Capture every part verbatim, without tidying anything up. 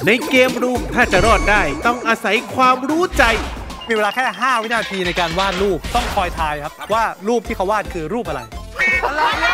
ในเกมรูมถ้าจะรอดได้ต้องอาศัยความรู้ใจมีเวลาแค่ห้าวินาทีในการวาดรูปต้องคอยทายครับว่ารูปที่เขาวาดคือรูปอะไรอะไร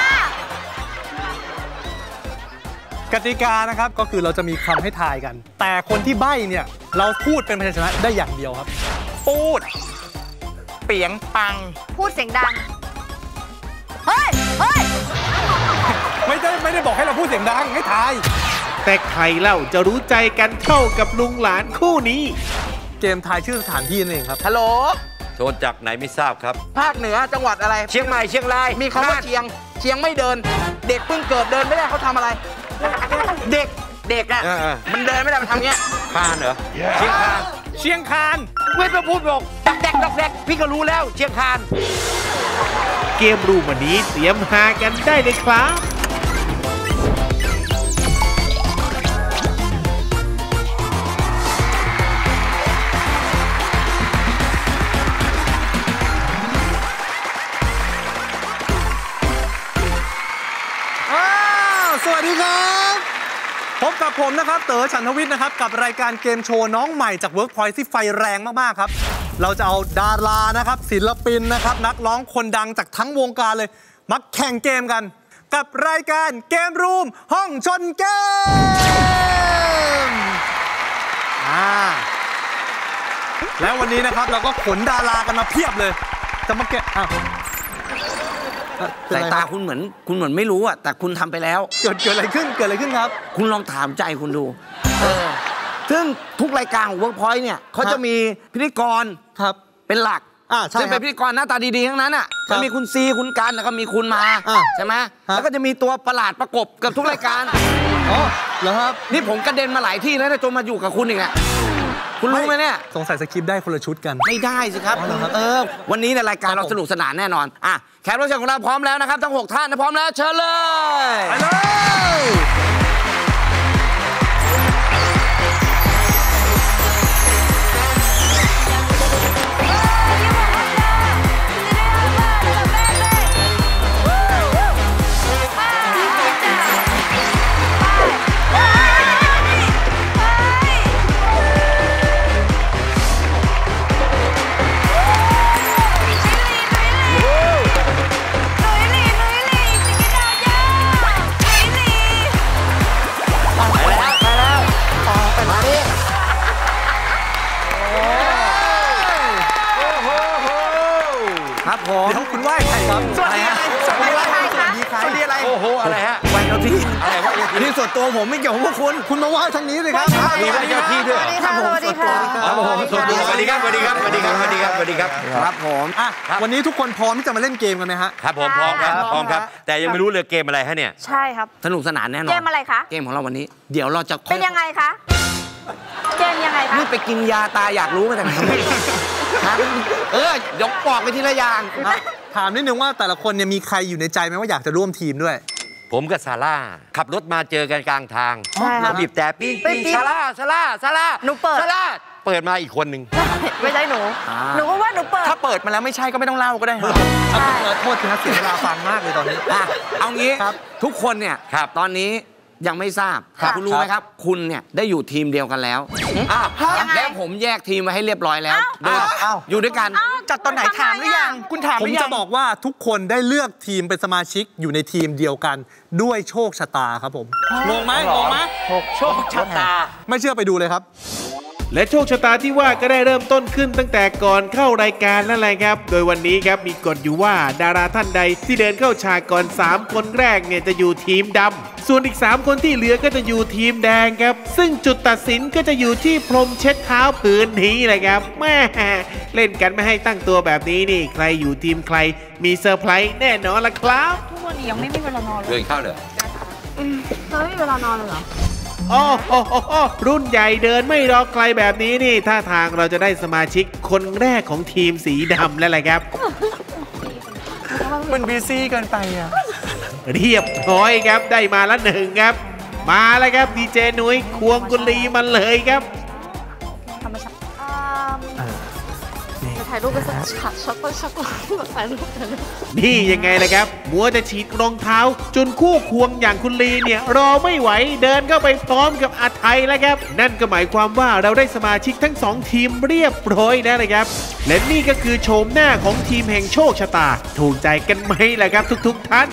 กติกานะครับก็คือเราจะมีคำให้ทายกันแต่คนที่ใบ้เนี่ยเราพูดเป็นพยัญชนะได้อย่างเดียวครับพูดเปียงปังพูดเสียงดังเฮ้ยเฮ้ยไม่ได้ไม่ได้บอกให้เราพูดเสียงดังให้ทายแต่ใครเล่าจะรู้ใจกันเท่ากับลุงหลานคู่นี้เกมทายชื่อสถานที่นั่นเองครับฮัลโหลโทรจากไหนไม่ทราบครับภาคเหนือจังหวัดอะไรเชียงใหม่เชียงรายมีคำว่าเชียงเชียงไม่เดินเด็กเพิ่งเกิดเดินไม่ได้เขาทำอะไรเด็กเด็กอ่ะมันเดินไม่ได้มันทำเงี้ยคานเหรอเชียงคานเชียงคานไม่ไปพูดบอกดักแดกดักแดกพี่ก็รู้แล้วเชียงคานเกมรูมวันนี้เตรียมหากันได้เลยครับสวัสดีครับพบกับผมนะครับเต๋อฉันทวิทย์นะครับกับรายการเกมโชว์น้องใหม่จาก Workpoint ที่ไฟแรงมากๆครับเราจะเอาดารานะครับศิลปินนะครับนักร้องคนดังจากทั้งวงการเลยมาแข่งเกมกันกับรายการเกมรูมห้องชนเกมอ่าแล้ววันนี้นะครับเราก็ขนดารากันมาเพียบเลยจะมาแกะอ้าวสายตาคุณเหมือนคุณเหมือนไม่รู้อ่ะแต่คุณทำไปแล้วเกิดเกิดอะไรขึ้นเกิดอะไรขึ้นครับคุณลองถามใจคุณดูเออซึ่งทุกรายการของ Workpoint เนี่ยเขาจะมีพิธีกรครับเป็นหลักอ่าใช่ซึ่งเป็นพิธีกรหน้าตาดีๆทั้งนั้นอ่ะจะมีคุณซีคุณกันแล้วก็มีคุณมาใช่ไหมแล้วก็จะมีตัวประหลาดประกบกับทุกรายการอ๋อเหรอครับนี่ผมกระเด็นมาหลายที่แล้วจนมาอยู่กับคุณอีกอ่ะคุณรู้ไหมเนี่ยสงสัยสคริปต์ได้คนละชุดกันไม่ได้สิครับเออวันนี้ในรายการเราสนุกสนานแน่นอนอ่ะแขกรับเชิญของเราพร้อมแล้วนะครับทั้งหกท่านพร้อมแล้วเชิญเลยไปเลยครับผมเดี๋ยวคุณไหว้ใครครับสวัสดีอะไรสวัสดีอะไรสวัสดีอะไรโอ้โหอะไรฮะไหว้เจ้าที่อะไรวะนี่ส่วนตัวผมไม่เกี่ยวกับพวกคุณคุณมาไหว้ทางนี้เลยครับมีไหว้เจ้าที่ด้วยครับผมสวัสดีค่ะสวัสดีครับสวัสดีครับสวัสดีครับสวัสดีครับสวัสดีครับครับผมอ่ะวันนี้ทุกคนพร้อมที่จะมาเล่นเกมกันไหมฮะครับผมพร้อมครับพร้อมครับแต่ยังไม่รู้เลยเกมอะไรฮะเนี่ยใช่ครับสนุกสนานแน่นอนเกมอะไรคะเกมของเราวันนี้เดี๋ยวเราจะเป็นยังไงคะเกมยังไงคะนี่ไปกินยาตาอยากรู้มาจากไหนเออยกปอกไปทีละอย่างถามนิดนึงว่าแต่ละคนเนี่ยมีใครอยู่ในใจไหมว่าอยากจะร่วมทีมด้วยผมกับซาร่าขับรถมาเจอกันกลางทางเราบีบแต่ปิ้งปิ้งซาร่าซาร่าซาร่าหนูเปิดซาร่าเปิดมาอีกคนนึงไม่ใช่หนูหนูก็ว่าหนูเปิดถ้าเปิดมาแล้วไม่ใช่ก็ไม่ต้องเล่าก็ได้โทษทีนะเสียเวลาฟังมากเลยตอนนี้เอางี้ทุกคนเนี่ยตอนนี้ยังไม่ทราบคุณรู้ไหมครับคุณเนี่ยได้อยู่ทีมเดียวกันแล้วแล้วผมแยกทีมไว้ให้เรียบร้อยแล้วอยู่ด้วยกันจัดตอนไหนถามหรือยังคุณถามผมจะบอกว่าทุกคนได้เลือกทีมเป็นสมาชิกอยู่ในทีมเดียวกันด้วยโชคชะตาครับผมงงไหมงงไหมโชคชะตาไม่เชื่อไปดูเลยครับและโชคชะตาที่ว่าก็ได้เริ่มต้นขึ้นตั้งแต่ก่อนเข้ารายการนั่นแหละครับโดยวันนี้ครับมีกฎอยู่ว่าดาราท่านใดที่เดินเข้าฉากก่อนสามคนแรกเนี่ยจะอยู่ทีมดำส่วนอีกสามคนที่เหลือก็จะอยู่ทีมแดงครับซึ่งจุดตัดสินก็จะอยู่ที่พรมเช็ดเท้าผืนนี้แหละครับแม่เล่นกันไม่ให้ตั้งตัวแบบนี้นี่ใครอยู่ทีมใครมีเซอร์ไพรส์แน่นอนละครับทุกวันนี้ยังไม่มีเวลานอนเลยเดินเข้าเลยเราไม่มีเวลานอนเลยเหรอโอ้โหรุ่นใหญ่เดินไม่รอใครแบบนี้นี่ท่าทางเราจะได้สมาชิกคนแรกของทีมสีดำแล้วแหละครับมันบีซี่เกินไปอ่ะเรียบร้อยครับได้มาละหนึ่งครับมาแล้วครับดีเจนุ้ยควงกุลีมันเลยครับธรรมชาติจะทถ่ายรูปกันสักช็อตช็อตต้นช็อตต้นถ่ายรูปกันนี่ยังไงล่ะครับมัวจะฉีกรองเท้าจนคู่ควงอย่างคุณลีเนี่ยรอไม่ไหวเดินเข้าไปพร้อมกับอาไทยแล้วครับนั่นก็หมายความว่าเราได้สมาชิกทั้งสองทีมเรียบร้อยแล้วนะครับและนี่ก็คือโฉมหน้าของทีมแห่งโชคชะตาถูกใจกันไหมล่ะครับทุกๆท่าน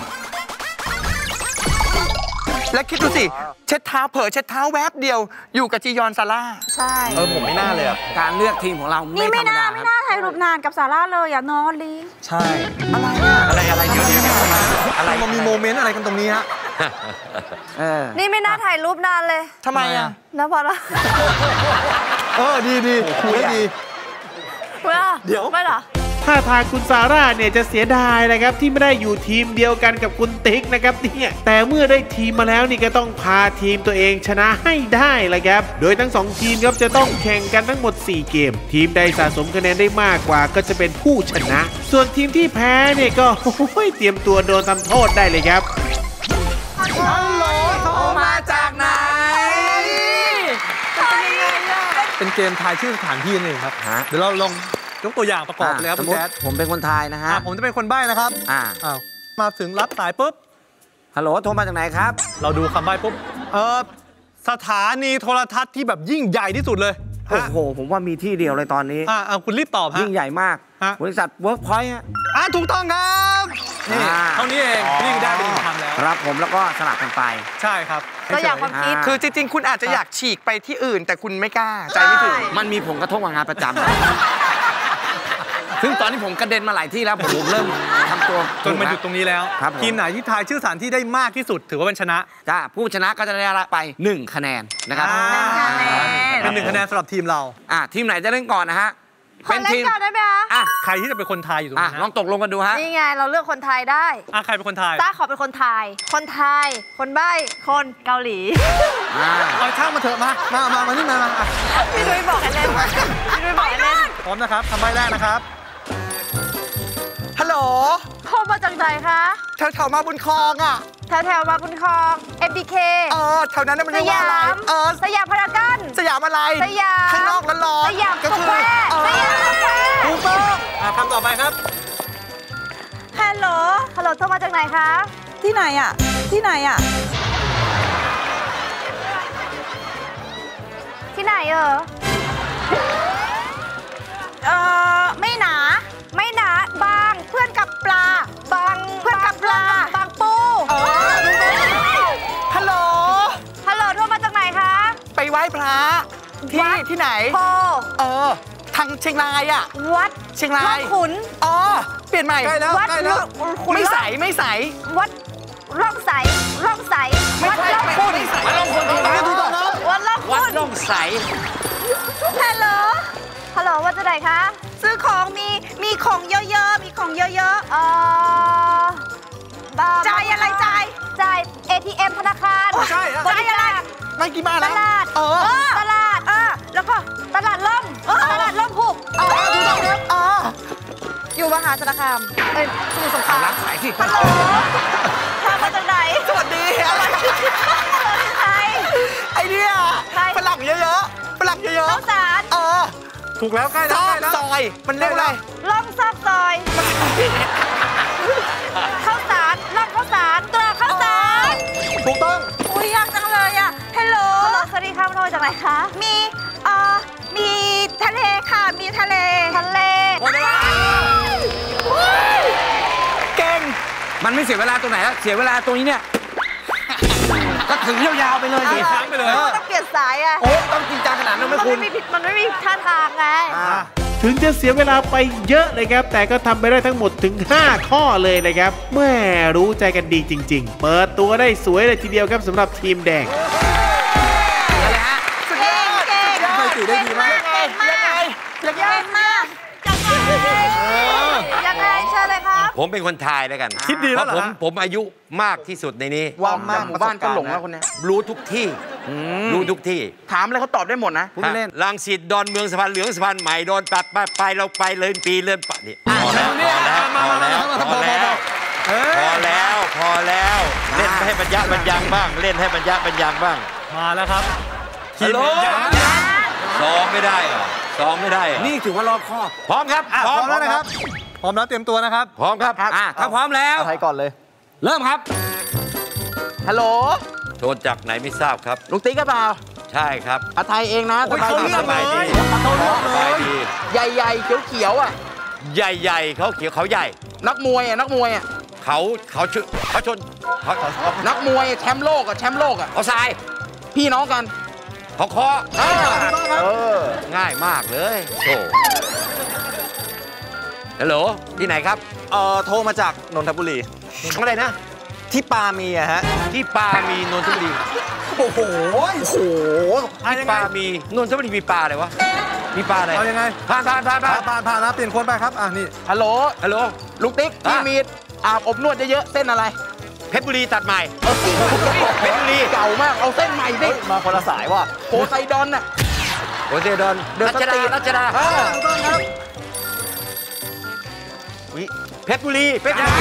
และคิดดูสิเช็ดเท้าเผลอเช็ดเท้าแวบเดียวอยู่กับจียอนซาร่าใช่เออผมไม่น่าเลยอ่ะการเลือกทีมของเรานี่ไม่ธรไม่รมน่าดาไม่ครับน่าถ่ายรูปนานกับซาร่าเลยอย่านอนลีใช่อะไรอ่ะอะไรอะไรเดี๋ยวเดี๋ยวเดี๋ยวอะไรมันมีโมเมนต์อะไรกันตรงนี้ฮะเออนี่ไม่น่าถ่ายรูปนานเลยทำไมอ่ะนะพอละเออดีดีคุยดีไม่หรอเดี๋ยวไม่หรอถ้าทางคุณซาร่าเนี่ยจะเสียดายนะครับที่ไม่ได้อยู่ทีมเดียวกันกับคุณติ๊กนะครับเนี่ยแต่เมื่อได้ทีมมาแล้วนี่ก็ต้องพาทีมตัวเองชนะให้ได้แหละครับโดยทั้งสองทีมครับจะต้องแข่งกันทั้งหมดสี่เกมทีมใดสะสมคะแนนได้มากกว่าก็จะเป็นผู้ชนะ ส่วนทีมที่แพ้เนี่ยก็โอ้ยเตรียมตัวโดนทำโทษได้เลยครับโทรมาจากไหนเป็นเกมทายชื่อสถานที่นั่นเองครับฮะเดี๋ยวเราลองยกตัวอย่างประกอบเลยครับสมคุณมติแจ๊ดผมเป็นคนไทยนะฮะอ่ะผมจะเป็นคนใบ้นะครับอ่าอ้าวมาถึงรับสายปุ๊บฮัลโหลโทรมาจากไหนครับเราดูคำใบ้ปุ๊บเออสถานีโทรทัศน์ที่แบบยิ่งใหญ่ที่สุดเลยโอ้โหผมว่ามีที่เดียวเลยตอนนี้อ่ะอ่ะคุณรีบตอบฮะยิ่งใหญ่มากฮะบริษัทเวิร์กพอยต์ฮะอ่ะถูกต้องครับนี่อ่าเท่านี้เองนี่ได้ไปหนึ่งคำแล้วครับผมแล้วก็สลับกันไปใช่ครับตัวอย่างความคิดอ่าคือจริงๆ คุณอาจจะอยากฉีกไปที่อื่น แต่คุณไม่กล้าใจไม่ถึงมันมีผลกระทบกับงานประจำ ซึ่งตอนนี้ผมกระเด็นมาหลายที่แล้ว ผมเริ่มทำตัวจนมาหยุดตรงนี้แล้วครับผมทีมไหนที่ทายชื่อสถานที่ได้มากที่สุดถือว่าเป็นชนะจ้าผู้ชนะก็จะได้รับไปหนึ่งคะแนนนะครับอ่าหนึ่งคะแนนเป็นหนึ่งคะแนนสำหรับทีมเราอ่ะทีมไหนจะเล่นก่อนนะฮะขอเล่นก่อนได้ไหมคะอ่ะใครที่จะเป็นคนทายอยู่ตรงอ่ะนี้ลองตกลงกันดูฮะนี่ไงเราเลือกคนไทยได้อ่ะใครเป็นคนทายต้าขอเป็นคนไทย คนไทย คนใบ้ คนเกาหลีอ่าเอาช่างมาเถอะมามามามานี่มามาอ่ะพี่ดุยบอกให้เล่นพี่ดุยบอกให้เล่นพร้อมนะครับคำใบ้แรกนะครับฮัลโหลโทรมาจากไหนคะแถวๆมาบุญคลองอ่ะแถวแถวๆมาบุญครอง เอ็ม บี เคเออแถวนั้นน่ะมันสเรียกว่าอะไรยามเออสยามพารากอนสยามอะไรสยามข้างนอกร้อนๆสยามก็สคืแควอร์เออสยามสแควร์ถูกต้องอ่ะคำต่อไปครับฮัลโหล ฮัลโหล โทรมาจากไหนคะ ที่ไหนอ่ะ ที่ไหนอ่ะ ที่ไหนเออ เออไม่หนา ไม่หนา บาง เพื่อนกับปลา บาง เพื่อนกับปลา บางปูเออฮัลโหลฮัลโหล โทรมาจากไหนคะไปไหว้พระที่วัดที่ไหนโพเออ ทางเชียงรายอ่ะวัดเชียงราร่อย งขุนอ๋อ เปลี่ยนใหม่ใกล้แล้ววัดใกล้แล้วขุนไม่ใสไม่ใสวัดร่องใส ร่องใส วัดร่องขุนไม่ใสวัดร่องขุ่นถูกต้องครับวัดร่องวัดขุนร่องใสฮัลโหล ฮัลโหลว่าจะไหนคะ ซื้อของมี มีของเยอะๆ มีของเยอะๆ เอ่อจ่ายอะไรจ่าย จ่าย เอ ที เอ็ม ธนาคารอ๋อใช่อะจ่ายอะไรไม่กี่บ้านตแล้วลาดเออตลาดอ่าแล้วก็ตลาดล่มตลาดล่มหุบเออถูกต้องครับเอออยู่มหาสารคาม เอ้ยสมุทรสงครามรับสายที่ฮัลโหลทำมาจากไหนสวัสดีอะไรใครไอเนี่ยใครฝรั่งเยอะๆฝรั่งเยอะข้าวสารๆเออถูกแล้วใกล้ซแล้วอใกกล้แล้วซอย มันเรียกอะไรล่องซอกซอยข้าวสารล่องข้าวสารตราข้าวสารถูกต้องอุ้ยยากจังเลยอ่ะฮัลโหลสวัสดีครับโทรจากไหนคะ มีเอ่อมีทะเลค่ะ มีทะเล ทะเลหมดเวลาเก่งมันไม่เสียเวลาตรงไหนแล้วเสียเวลาตรงนี้เนี่ย ก็ถึงยาวๆไปเลยดิค้างไปเลยต้องเปลี่ยนสายอ่ะโอ้ต้องจริงจังขนาดนั้นไหมมันคุไม่ณมีผิดมันไม่มีท่าทางไงอ่าถึงจะเสียเวลาไปเยอะเลยครับ แต่ก็ทำไปได้ทั้งหมดถึงห้าข้อเลยนะครับแม่รู้ใจกันดีจริง ๆ เปิดตัวได้สวยเลยทีเดียวครับสำหรับทีมแดงอะไรฮะเก่งเก่งยังไงถือได้ดีมากเก่งมากเก่งมากยังไงยังไงเชิญเลยครับผมเป็นคนทายแล้วกันคิดดีแล้วเหรอเพราะผมฮะผมอายุมากที่สุดในนี้ว่ามากหมู่บ้านก็หลงแล้วคนเนี้ยรู้ทุกที่ รู้ทุกที่ถามอะไรเขาตอบได้หมดนะพูดไม่เล่นรังสิตดอนเมืองสะพานเหลืองสะพานใหม่โดนตัดไปไปเราไปเลยปีเลื่อนปะนี่พอแล้วพอแล้วพอแล้วพอแล้วพอแล้วพอแล้วเล่นให้บรรยะบรรยังบ้าง เล่นให้บรรยะบรรยังบ้างมาแล้วครับทีมฮัลโหลยังซ้อมไม่ได้เหรอซ้อมไม่ได้อะนี่ถือว่ารอบคอบพร้อมครับพร้อมแล้วนะครับพร้อมแล้วเตรียมตัวนะครับพร้อมครับอ่ะถ้าพร้อมแล้วไทยก่อนเลยเริ่มครับฮัลโหลโทรจากไหนไม่ทราบครับลุงติ๊กก็เปล่าใช่ครับอาไทยเองนะสบายดีสบายดีเขาเลือกสเลบายยดีใหญ่ๆเขียวๆอ่ะใหญ่ๆเขาเขียวเขาใหญ่นักมวยอ่ะนักมวยอ่ะเขาเขาชเขาชนเขาเขาเขานักมวยแชมป์โลกอ่ะแชมป์โลกอ่ะเขาทรายพี่น้องกันเขาเคาะง่ายมากเลยโอ้ฮัลโหลที่ไหนครับเอ่อโทรมาจากนนทบุรีอะไรนะที่ปามีอะฮะที่ปลามีนนทบุรีโอ้โหโอ้โหที่ปลามีนนทบุรีมีปลาอะไรวะมีปลาอะไรเอายังไงผ่านผ่านผ่านผ่านผ่านผ่านนะเปลี่ยนคนไปครับอ่ะนี่ฮัลโหลฮัลโหลลุงติ๊กที่อ่ะมีอาบอบนวดเยอะๆเส้นอะไรเพชรบุรีตัดใหม่เพชรบุรีเก่ามากเอาเส้นใหม่สิมาคนละสายว่ะโพไซดอนน่ะโอเซดอนเดินรัชดาสตรีทรัชดาอ่าถูกต้องครับอุ๊ยเพชรบุรีเพชรบุรี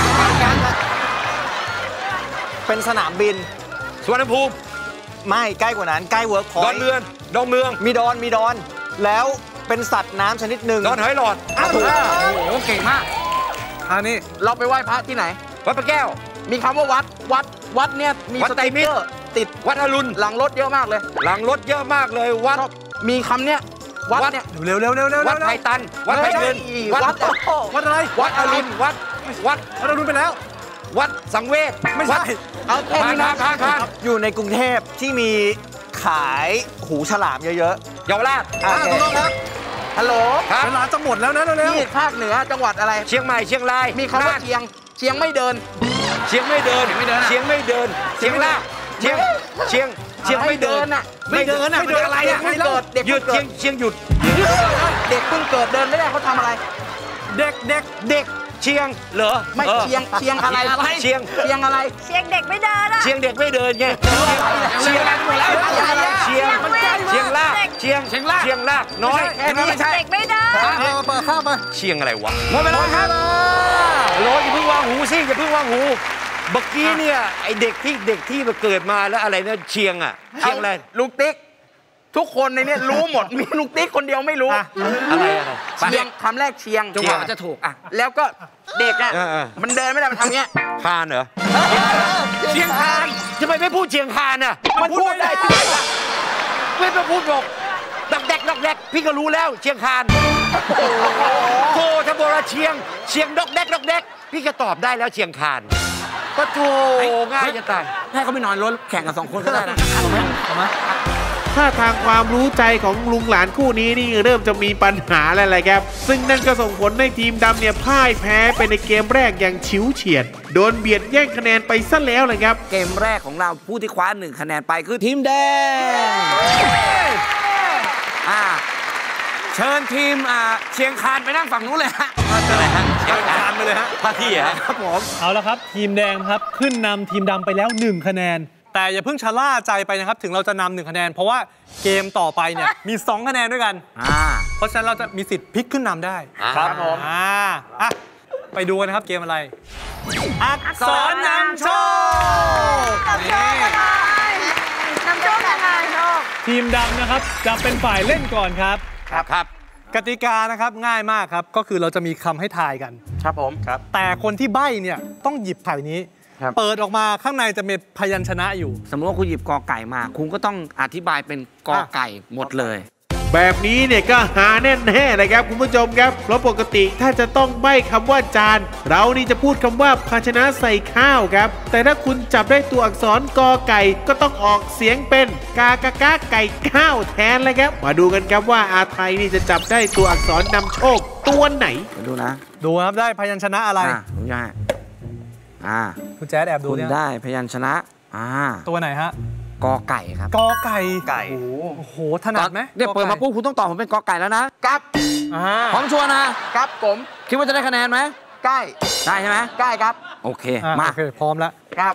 เป็นสนามบินสวนภูมิไม่ใกล้กว่านั้นใกล้เวิร์กพอดอย นต์เมืองดอนเมืองมีดอนมีดอน แล้วเป็นสัตว์น้ำชนิดหนึ่งดอนหอยหลอดอ่ะถูกโอ้โหเก่งมากอันนี้เราไปไหว้พระที่ไหนวัดพระแก้วมีคำว่าวัดวัดวัดเนี่ยมีวัดสไตรติ๊กมิตเกรอร์ติดวัดอรุณหลังรถเยอะมากเลยหลังรถเยอะมากเลยวัดชอบมีคำเนี้ยวัดเนี่ยเร็วเร็วเร็วเร็ววัดไผ่ตัน วัดไผ่เงินวัวัดดวัดอะไรวัดอรุณวัดวัดวัดอรุณไปแล้ววัดสังเวชไม่ใช่วัดเอาแค่ผ่านนี้นะผ่านผ่านผ่านอยู่ในกรุงเทพที่มีขายหูฉลามเยอะเยาวราชๆอ่าถูกต้องครับฮัลโหลครับเวลาจะหมดแล้วนะเร็วที่ภาคเหนือจังหวัดอะไรเชียงใหม่เชียงรายมีคำว่าน่นเชียงเชียงไม่เดินเชียงไม่เดิน เชียงไม่เดิน เชียงรากเชียงเชียงเชียงไม่เดินอ่ะไม่เดินอ่ะไม่เดินอะไรอ่ะไม่เกิดเด็กหยุเพิ่ดงเชีเกิยงดเชียงหยุดเด็กเพิ่งเกิดเดินไม่ได้เขาทำอะไรๆเด็กเด็กเด็กเชียงเหรอไม่ออเชียงเชียงอะไรเชียงเชียงอะไรเชียงเด็กไม่เดินอ่ะเชียงเด็กไม่เดินไงเชียงเชียงเชียงลากเชียงเชียงลากเชียงลากน้อยแค่นี้เด็กไม่เดินเออเปิดข้ามไปเชียงอะไรวะหมดเวลาครับโรยอย่าเพิ่งวางหูสิอย่าเพิ่งวางหูเมื่อกี้เนี่ยไอเด็กที่เด็กที่มาเกิดมาแล้วอะไรเนี่ยเชียงอ่ะเชียงอะไรลุงติ๊กทุกคนในเนี้ยรู้หมดมีลุงติ๊กคนเดียวไม่รู้อะไรอะไรเชียงคำแรกเชียงจังหวะมันจะถูกอ่ะแล้วก็เด็กอ่ะเออเออมันเดินไม่ได้มันทำเงี้ยคานเหรอเชียงคานทำไมไม่พูดเชียงคานอ่ะมันพูดได้ที่ไหนล่ะไม่ไปพูดบอกดอกแดกดอกแดกพี่ก็รู้แล้วเชียงคานโธ่ถ้าบอกว่าเชียงเชียงดอกแดกดอกแดกพี่ก็ตอบได้แล้วเชียงคานก็โธ่ง่ายจะตายให้เขาไปนอนรถแข่งกันสองคนก็ได้นะเอาไหมถ้าทางความรู้ใจของลุงหลานคู่นี้นี่เริ่มจะมีปัญหาแล้วแหละครับ ซึ่งนั่นก็ส่งผลให้ทีมดำเนี่ยพ่ายแพ้ไปในเกมแรกอย่างฉิวเฉียด โดนเบียดแย่งคะแนนไปซะแล้วเลยครับเกมแรกของเราผู้ที่คว้าหนึ่งคะแนนไปคือทีมแดงอ่าเชิญทีมอ่าเชียงคานไปนั่งฝั่งนู้นเลยฮะอะไรฮะเชียงคานไปเลยฮะท่าที่ฮะครับผมเอาละครับ ทีมแดงครับขึ้นนำทีมดำไปแล้วหนึ่งคะแนนแต่อย่าเพิ่งชะล่าใจไปนะครับ ถึงเราจะนำหนึ่งคะแนน เพราะว่าเกมต่อไปเนี่ยมีสองคะแนนด้วยกันอ่าเพราะฉะนั้นเราจะมีสิทธิ์พลิกขึ้นนำได้ครับผมอ่าอ่ะไปดูกันนะครับเกมอะไร อักษรนำโชคนำโชคกันหน่อยนำโชคกันหน่อยโชคทีมดำนะครับจะเป็นฝ่ายเล่นก่อนครับครับครับกติกานะครับง่ายมากครับ ก็คือเราจะมีคำให้ทายกันครับผมครับ แต่คนที่ใบ้เนี่ยต้องหยิบไผ่นี้ครับเปิดออกมาข้างในจะมีพยัญชนะอยู่สมมติว่าคุณหยิบกอไก่มา คุณก็ต้องอธิบายเป็นกอไก่หมดเลยแบบนี้เนี่ยก็หาแน่ๆนะครับคุณผู้ชมครับเพราะปกติถ้าจะต้องใบ้คำว่าจาน เรานี่จะพูดคำว่าภาชนะใส่ข้าวครับ แต่ถ้าคุณจับได้ตัวอักษรกอไก่ก็ต้องออกเสียงเป็นกากะกาไก่ข้าวแทนเลยครับมาดูกันครับว่าอาไทยนี่จะจับได้ตัวอักษรนำโชคตัวไหนเดี๋ยวดูนะดูครับได้พยัญชนะอะไรอ่าดูง่ายอ่าคุณแจ๊ดแอบดูคุณเนี่ยได้พยัญชนะอ่าตัวไหนฮะกอไก่ครับกอไก่ไก่โอ้โหถนัดไหมเนี่ยเปิดมาปุ๊บคุณต้องตอบผมเป็นกอไก่แล้วนะครับอ่าพร้อมชวนนะครับผมคิดว่าจะได้คะแนนไหมใกล้ได้ใช่ไหมใกล้ครับโอเคอ่ะมาโอเคพร้อมแล้วครับ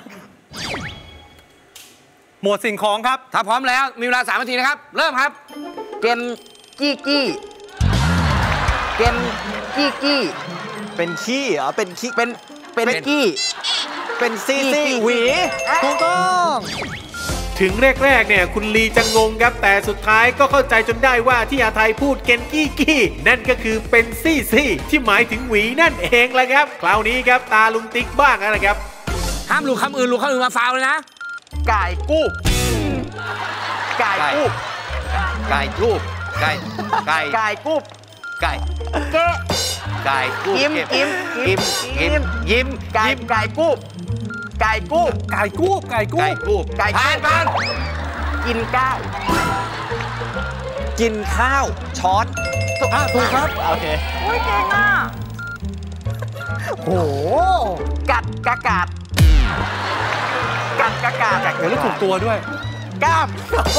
หมวดสิ่งของครับถ้าพร้อมแล้วมีเวลาสามนาทีนะครับ เริ่มครับเกนกี้กี้เกนกี้กี้เป็นขี้เหรอเป็นขี้เป็นเป็นกี้เป็นซี่ซี่ซี่หวีถูกต้องถึงแรกๆเนี่ยคุณลีจะงงครับแต่สุดท้ายก็เข้าใจจนได้ว่าที่อาไทยพูดเกนกี้กี้นั่นก็คือเป็นซี่ซี่ที่หมายถึงหวีนั่นเองแหละครับคราวนี้ครับตาลุงติ๊กบ้างนะครับห้ามหลุดคำอื่นหลุดคำอื่นมาฟาวเลยนะไก่กูบไก่กูบไก่กูบไก่ไก่ไก่กูบไก่เก๊ไก่กูบยิ้มยิ้มยิ้มยิ้มยิ้มไก่ไก่กูบไก่กูบไก่กูบไก่กูบไก่กูบไก่ผ่านผ่านกินข้าวกินข้าวช้อนอ่ะถูกครับโอเคโอ้ยเก่งอ่ะโอ้โหกัดกากาดกัดกากาดเดี๋ยวรู้ถูกตัวด้วยกล้าม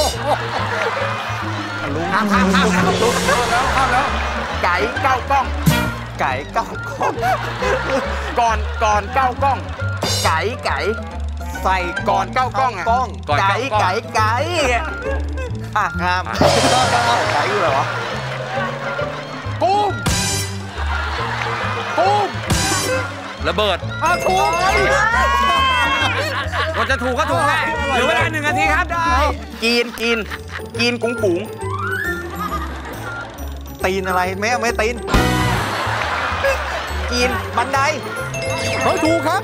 ลุงข้ามข้ามข้ามลุงแล้วข้ามแล้วไก่เก้ากล้องไก่เก้ากล้องก่อนก่อนเก้ากล้องไก่ไก่ใส่ก่อนเก้ากล้องอ่ะไก่ไก่ไก่อ่ะงามไก่อยู่เหรอกุ้มกุ้มระเบิดอ้าวถูกก็จะถูกก็ถูกแน่เหลือเวลาหนึ่งนาทีครับได้กินกินกินกุ้งกุ้งตีนอะไรแม่ไม่ตีนกินบันไดเฮ้ยถูกครับ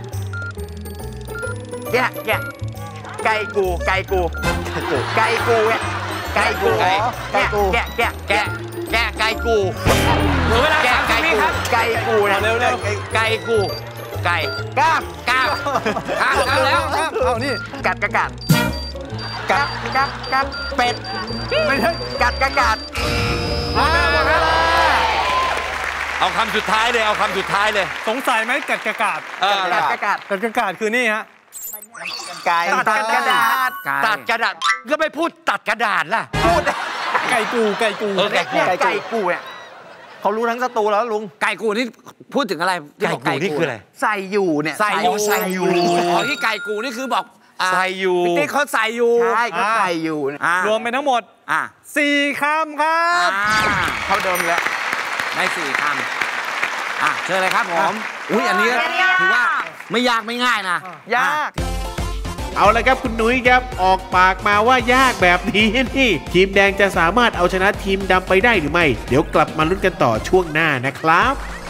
แกะแกะไก่กูไก่กูไก่กูเนี่ยไก่กูไก่กูแกะแกะแกะแกะไก่กูเหลือเวลาสามสิบวิครับไก่กูเนี่ยเร็วเร็วไก่กูไก่ก้ามก้ามก้ามก้ามแล้วเอานี่กัดกระกัดกัดกัดกัดเป็ดไม่ใช่กัดกระกัดหมดเวลาเอาคำสุดท้ายเลยเอาคำสุดท้ายเลยสงสัยไหมกัดกระกาดกัดกระกัดกัดกระกาดคือนี่ฮะไก่ตัดกระดาษตัดกระดาษก็ไม่พูดตัดกระดาษล่ะพูดไก่กูไก่กูไก่กูไก่กูเนี่ยเขารู้ทั้งสตูแล้วลุงไก่กูนี่พูดถึงอะไรไก่กูนี่คืออะไรใส่อยู่เนี่ยใส่อยู่ใส่อยู่อ๋อที่ไก่กูนี่คือบอกใส่อยู่พี่ติ๊กเขาใส่อยู่ใช่เขาใส่อยู่รวมเป็นทั้งหมดสี่คำครับเขาเดิมแล้วได้สี่คำอ่ะเชิญเลยครับผมอุ้ยอันนี้ถือว่าไม่ยากไม่ง่ายนะยากเอาละครับคุณนุ้ยครับออกปากมาว่ายากแบบนี้นี่ทีมแดงจะสามารถเอาชนะทีมดำไปได้หรือไม่เดี๋ยวกลับมาลุ้นกันต่อช่วงหน้านะครับ